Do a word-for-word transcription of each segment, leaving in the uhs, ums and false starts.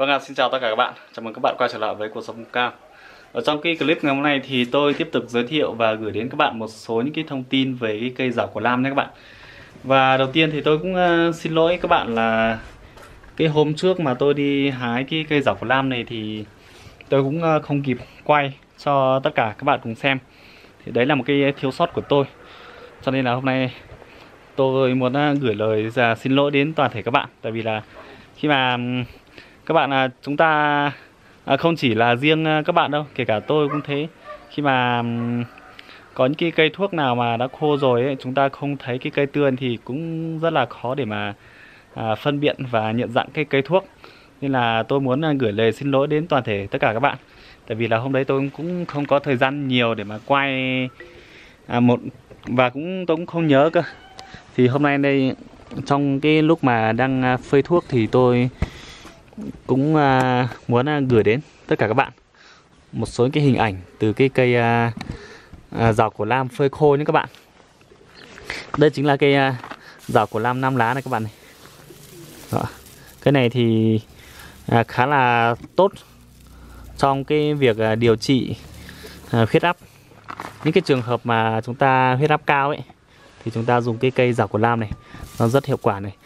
Vâng, à, xin chào tất cả các bạn. Chào mừng các bạn quay trở lại với Cuộc Sống Vùng Cao. Ở trong cái clip ngày hôm nay thì tôi tiếp tục giới thiệu và gửi đến các bạn một số những cái thông tin về cái cây giảo cổ lam nhé các bạn. Và đầu tiên thì tôi cũng uh, xin lỗi các bạn là cái hôm trước mà tôi đi hái cái cây giảo cổ lam này thì tôi cũng uh, không kịp quay cho tất cả các bạn cùng xem. Thì đấy là một cái thiếu sót của tôi. Cho nên là hôm nay tôi muốn uh, gửi lời ra xin lỗi đến toàn thể các bạn. Tại vì là khi mà um, các bạn là chúng ta à, không chỉ là riêng các bạn đâu, kể cả tôi cũng thế. Khi mà um, có những cái cây thuốc nào mà đã khô rồi ấy, chúng ta không thấy cái cây tươi thì cũng rất là khó để mà à, phân biệt và nhận dạng cái cây thuốc. Nên là tôi muốn à, gửi lời xin lỗi đến toàn thể tất cả các bạn. Tại vì là hôm đấy tôi cũng không có thời gian nhiều để mà quay à, một và cũng tôi cũng không nhớ cơ. Thì hôm nay đây trong cái lúc mà đang phơi thuốc thì tôi cũng uh, muốn uh, gửi đến tất cả các bạn một số cái hình ảnh từ cái cây uh, uh, giảo cổ lam phơi khô nhé các bạn. Đây chính là cây uh, giảo cổ lam năm lá này các bạn này. Đó. Cái này thì uh, khá là tốt trong cái việc uh, điều trị uh, huyết áp. Những cái trường hợp mà chúng ta huyết áp cao ấy thì chúng ta dùng cái cây giảo cổ lam này nó rất hiệu quả này.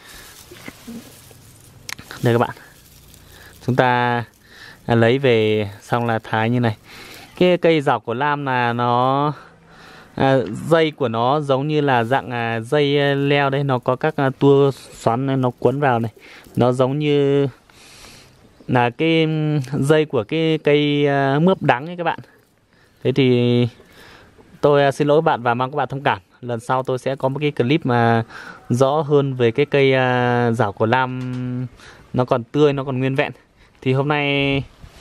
Đây các bạn, chúng ta lấy về xong là thái như này. Cái cây giảo cổ lam là nó à, dây của nó giống như là dạng à, dây leo đấy, nó có các à, tua xoắn nó cuốn vào này, nó giống như là cái dây của cái cây à, mướp đắng ấy các bạn. Thế thì tôi à, xin lỗi bạn và mong các bạn thông cảm. Lần sau tôi sẽ có một cái clip mà rõ hơn về cái cây à, giảo cổ lam nó còn tươi, nó còn nguyên vẹn. Thì hôm nay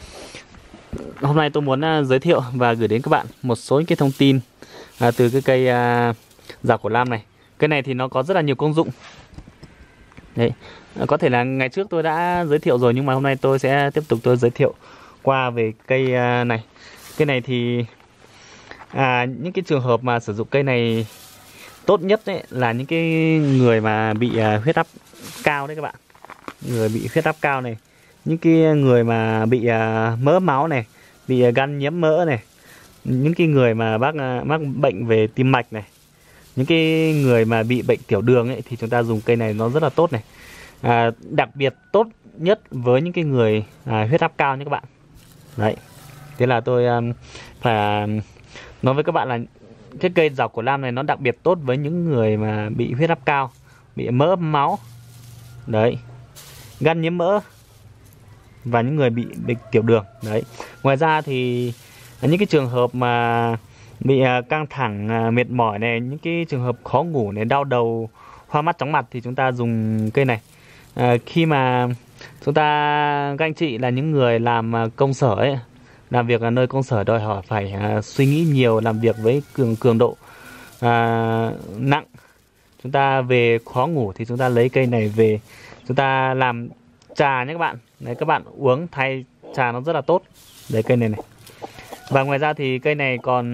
hôm nay tôi muốn uh, giới thiệu và gửi đến các bạn một số những cái thông tin uh, từ cái cây uh, giảo cổ lam này. Cây này thì nó có rất là nhiều công dụng. Đấy, uh, có thể là ngày trước tôi đã giới thiệu rồi nhưng mà hôm nay tôi sẽ tiếp tục tôi giới thiệu qua về cây uh, này. Cây này thì à, những cái trường hợp mà sử dụng cây này tốt nhất đấy là những cái người mà bị uh, huyết áp cao đấy các bạn. Người bị huyết áp cao này, những cái người mà bị uh, mỡ máu này, bị uh, gan nhiễm mỡ này, những cái người mà bác uh, mắc bệnh về tim mạch này, những cái người mà bị bệnh tiểu đường ấy thì chúng ta dùng cây này nó rất là tốt này. À, đặc biệt tốt nhất với những cái người à, huyết áp cao nhé các bạn. Đấy, thế là tôi um, phải nói với các bạn là cái cây giảo cổ lam này nó đặc biệt tốt với những người mà bị huyết áp cao, bị mỡ máu, đấy, gan nhiễm mỡ và những người bị bệnh tiểu đường. Đấy. Ngoài ra thì những cái trường hợp mà bị căng thẳng, mệt mỏi này, những cái trường hợp khó ngủ này, đau đầu, hoa mắt chóng mặt thì chúng ta dùng cây này. À, khi mà chúng ta, các anh chị là những người làm công sở ấy, làm việc ở nơi công sở đòi hỏi phải uh, suy nghĩ nhiều, làm việc với cường cường độ uh, nặng, chúng ta về khó ngủ thì chúng ta lấy cây này về chúng ta làm trà nhé các bạn. Đấy, các bạn uống thay trà nó rất là tốt. Đấy, cây này này. Và ngoài ra thì cây này còn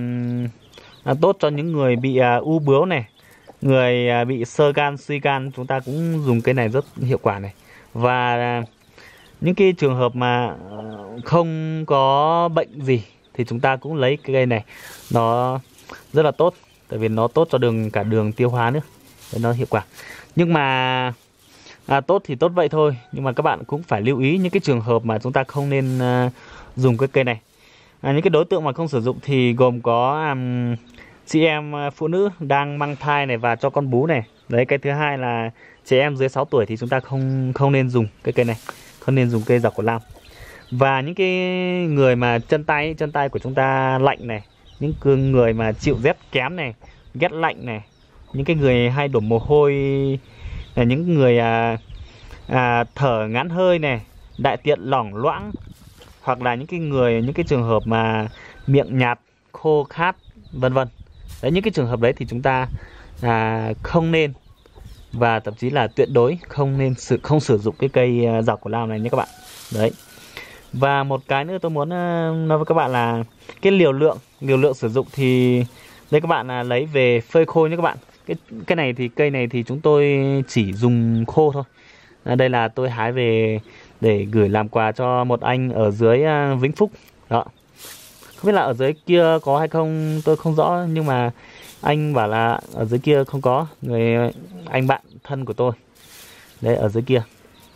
à, tốt cho những người bị à, u bướu này, người à, bị xơ gan, suy gan, chúng ta cũng dùng cây này rất hiệu quả này. Và à, những cái trường hợp mà không có bệnh gì thì chúng ta cũng lấy cây này, nó rất là tốt, tại vì nó tốt cho đường cả đường tiêu hóa nữa. Đấy, nó hiệu quả. Nhưng mà À, tốt thì tốt vậy thôi, nhưng mà các bạn cũng phải lưu ý những cái trường hợp mà chúng ta không nên uh, dùng cái cây này. À, những cái đối tượng mà không sử dụng thì gồm có um, chị em uh, phụ nữ đang mang thai này và cho con bú này. Đấy, cái thứ hai là trẻ em dưới sáu tuổi thì chúng ta không không nên dùng cái cây này, không nên dùng cây giảo cổ lam. Và những cái người mà chân tay chân tay của chúng ta lạnh này, những người mà chịu rét kém này, ghét lạnh này, những cái người hay đổ mồ hôi, là những người à, à, thở ngắn hơi này, đại tiện lỏng loãng, hoặc là những cái người những cái trường hợp mà miệng nhạt, khô khát, vân vân. Đấy, những cái trường hợp đấy thì chúng ta à, không nên, và thậm chí là tuyệt đối không nên sử không sử dụng cái cây giảo cổ lam này nhé các bạn. Đấy. Và một cái nữa tôi muốn uh, nói với các bạn là cái liều lượng liều lượng sử dụng thì đây các bạn là lấy về phơi khô nhé các bạn. Cái cái này thì cây này thì chúng tôi chỉ dùng khô thôi. À, đây là tôi hái về để gửi làm quà cho một anh ở dưới Vĩnh Phúc đó. Không biết là ở dưới kia có hay không tôi không rõ, nhưng mà anh bảo là ở dưới kia không có, người anh bạn thân của tôi đấy ở dưới kia.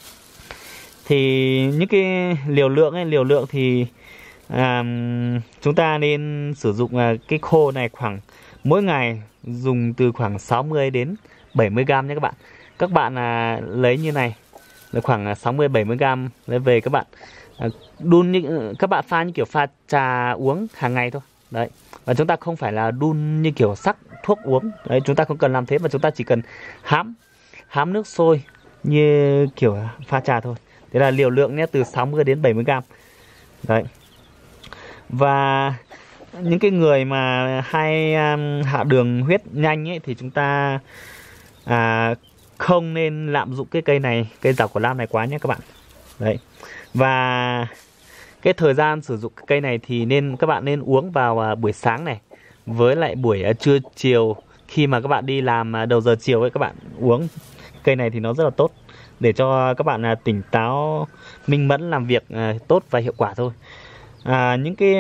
Thì những cái liều lượng ấy, liều lượng thì à, chúng ta nên sử dụng à, cái khô này khoảng mỗi ngày dùng từ khoảng sáu mươi đến bảy mươi gram nhé các bạn. Các bạn à, lấy như này là khoảng sáu mươi bảy mươi gram lấy về các bạn à, đun như các bạn pha như kiểu pha trà uống hàng ngày thôi. Đấy. Và chúng ta không phải là đun như kiểu sắc thuốc uống. Đấy, chúng ta không cần làm thế, mà chúng ta chỉ cần hãm hãm nước sôi như kiểu pha trà thôi. Thế là liều lượng nhé, từ sáu mươi đến bảy mươi gram. Đấy. Và những cái người mà hay um, hạ đường huyết nhanh ấy thì chúng ta à, không nên lạm dụng cái cây này, cây rau củ lam này quá nhé các bạn. Đấy. Và cái thời gian sử dụng cái cây này thì nên các bạn nên uống vào à, buổi sáng này, với lại buổi à, trưa chiều, khi mà các bạn đi làm à, đầu giờ chiều ấy, các bạn uống cây này thì nó rất là tốt, để cho các bạn à, tỉnh táo, minh mẫn, làm việc à, tốt và hiệu quả thôi. À, những cái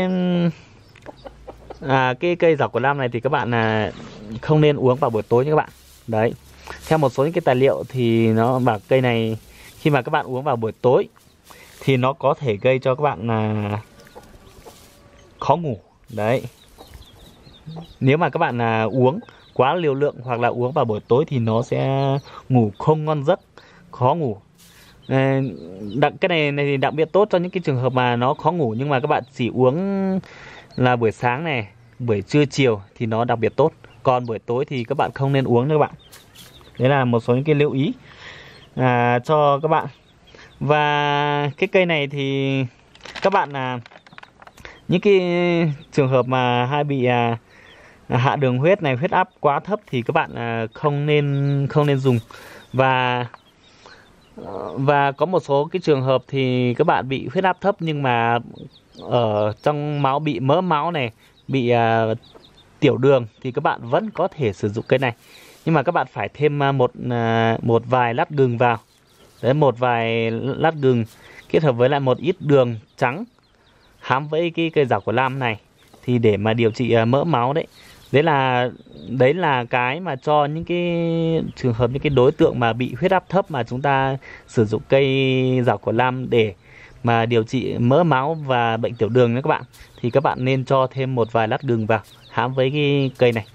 à, cái cây rau củ lam này thì các bạn à, không nên uống vào buổi tối nha các bạn. Đấy. Theo một số những cái tài liệu thì nó bảo cây này khi mà các bạn uống vào buổi tối thì nó có thể gây cho các bạn là khó ngủ. Đấy. Nếu mà các bạn là uống quá liều lượng hoặc là uống vào buổi tối thì nó sẽ ngủ không ngon giấc, khó ngủ. À, đặc, cái này, này thì đặc biệt tốt cho những cái trường hợp mà nó khó ngủ, nhưng mà các bạn chỉ uống là buổi sáng này, buổi trưa chiều thì nó đặc biệt tốt. Còn buổi tối thì các bạn không nên uống nữa các bạn. Đấy là một số những cái lưu ý à, cho các bạn. Và cái cây này thì các bạn là những cái trường hợp mà hay bị à, hạ đường huyết này, huyết áp quá thấp thì các bạn à, không nên không nên dùng. Và và có một số cái trường hợp thì các bạn bị huyết áp thấp nhưng mà ở trong máu bị mỡ máu này, bị à, tiểu đường thì các bạn vẫn có thể sử dụng cây này. Nhưng mà các bạn phải thêm một một vài lát gừng vào. Đấy, một vài lát gừng kết hợp với lại một ít đường trắng hãm với cái cây rau củ lam này thì để mà điều trị mỡ máu đấy. Đấy là đấy là cái mà cho những cái trường hợp, những cái đối tượng mà bị huyết áp thấp mà chúng ta sử dụng cây rau củ lam để mà điều trị mỡ máu và bệnh tiểu đường nữa các bạn, thì các bạn nên cho thêm một vài lát gừng vào hãm với cái cây này.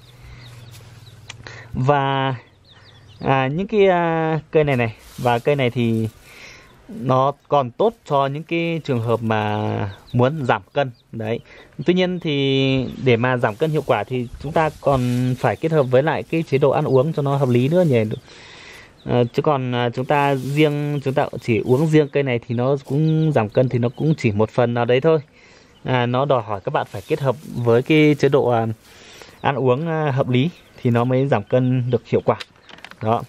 Và à, những cái à, cây này này và cây này thì nó còn tốt cho những cái trường hợp mà muốn giảm cân. Đấy. Tuy nhiên thì để mà giảm cân hiệu quả thì chúng ta còn phải kết hợp với lại cái chế độ ăn uống cho nó hợp lý nữa nhỉ. À, chứ còn à, chúng ta riêng chúng ta chỉ uống riêng cây này thì nó cũng giảm cân thì nó cũng chỉ một phần nào đấy thôi. À, nó đòi hỏi các bạn phải kết hợp với cái chế độ à, ăn uống à, hợp lý thì nó mới giảm cân được hiệu quả. Đó.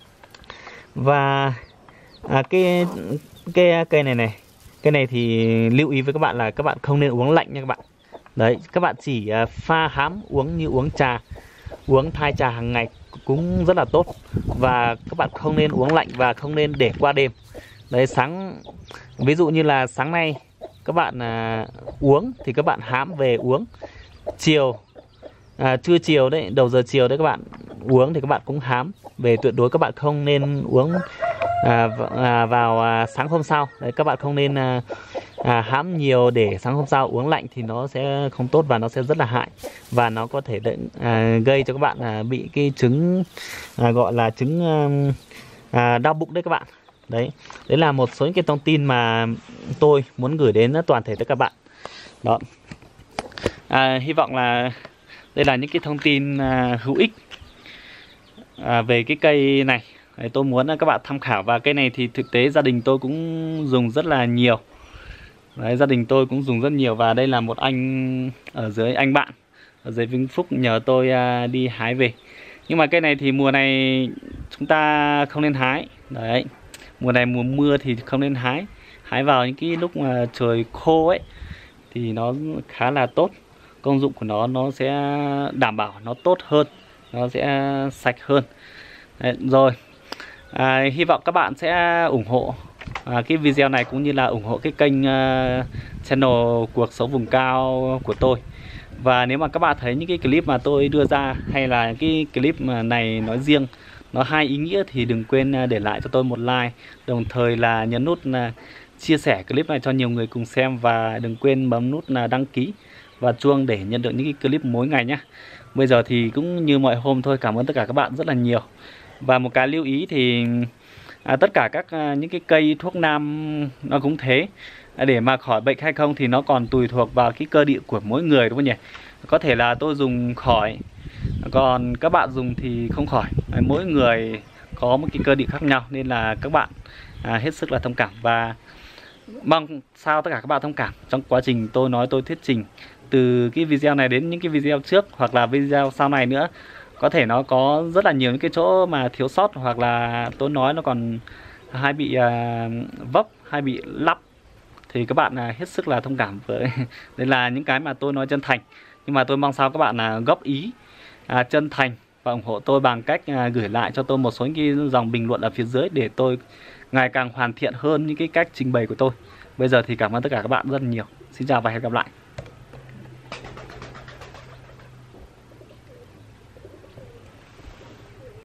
Và à, cái cái cây này này, cây này thì lưu ý với các bạn là các bạn không nên uống lạnh nha các bạn. Đấy, các bạn chỉ à, pha hãm uống như uống trà, uống thay trà hàng ngày cũng rất là tốt. Và các bạn không nên uống lạnh và không nên để qua đêm. Đấy, sáng ví dụ như là sáng nay các bạn à, uống thì các bạn hãm về uống, chiều à, trưa chiều đấy, đầu giờ chiều đấy các bạn uống thì các bạn cũng hãm về. Tuyệt đối các bạn không nên uống à, à, vào à, sáng hôm sau. Đấy, các bạn không nên à, à, hãm nhiều để sáng hôm sau uống lạnh thì nó sẽ không tốt và nó sẽ rất là hại, và nó có thể để, à, gây cho các bạn à, bị cái chứng à, gọi là chứng à, đau bụng đấy các bạn. Đấy, đấy là một số những cái thông tin mà tôi muốn gửi đến toàn thể tất cả các bạn. Đó. À, hy vọng là đây là những cái thông tin à, hữu ích à, về cái cây này. Đấy, tôi muốn các bạn tham khảo. Và cây này thì thực tế gia đình tôi cũng dùng rất là nhiều. Đấy, gia đình tôi cũng dùng rất nhiều. Và đây là một anh ở dưới, anh bạn ở dưới Vĩnh Phúc nhờ tôi à, đi hái về. Nhưng mà cây này thì mùa này chúng ta không nên hái. Đấy, mùa này mùa mưa thì không nên hái. Hái vào những cái lúc mà trời khô ấy thì nó khá là tốt. Công dụng của nó nó sẽ đảm bảo nó tốt hơn, nó sẽ sạch hơn. Đấy, rồi à, hy vọng các bạn sẽ ủng hộ à, cái video này cũng như là ủng hộ cái kênh uh, channel cuộc sống vùng cao của tôi. Và nếu mà các bạn thấy những cái clip mà tôi đưa ra hay là cái clip mà này nói riêng nó hay ý nghĩa thì đừng quên để lại cho tôi một like, đồng thời là nhấn nút là chia sẻ clip này cho nhiều người cùng xem, và đừng quên bấm nút là đăng ký và chuông để nhận được những cái clip mỗi ngày nhé. Bây giờ thì cũng như mọi hôm thôi, cảm ơn tất cả các bạn rất là nhiều. Và một cái lưu ý thì à, tất cả các à, những cái cây thuốc nam nó cũng thế, à, để mà khỏi bệnh hay không thì nó còn tùy thuộc vào cái cơ địa của mỗi người, đúng không nhỉ? Có thể là tôi dùng khỏi, còn các bạn dùng thì không khỏi. à, Mỗi người có một cái cơ địa khác nhau, nên là các bạn à, hết sức là thông cảm, và mong sao tất cả các bạn thông cảm trong quá trình tôi nói, tôi thuyết trình từ cái video này đến những cái video trước hoặc là video sau này nữa. Có thể nó có rất là nhiều những cái chỗ mà thiếu sót, hoặc là tôi nói nó còn hay bị uh, vấp hay bị lắp, thì các bạn uh, hết sức là thông cảm với. Đây là những cái mà tôi nói chân thành, nhưng mà tôi mong sao các bạn là uh, góp ý uh, chân thành và ủng hộ tôi bằng cách uh, gửi lại cho tôi một số những cái dòng bình luận ở phía dưới để tôi ngày càng hoàn thiện hơn những cái cách trình bày của tôi. Bây giờ thì cảm ơn tất cả các bạn rất là nhiều. Xin chào và hẹn gặp lại.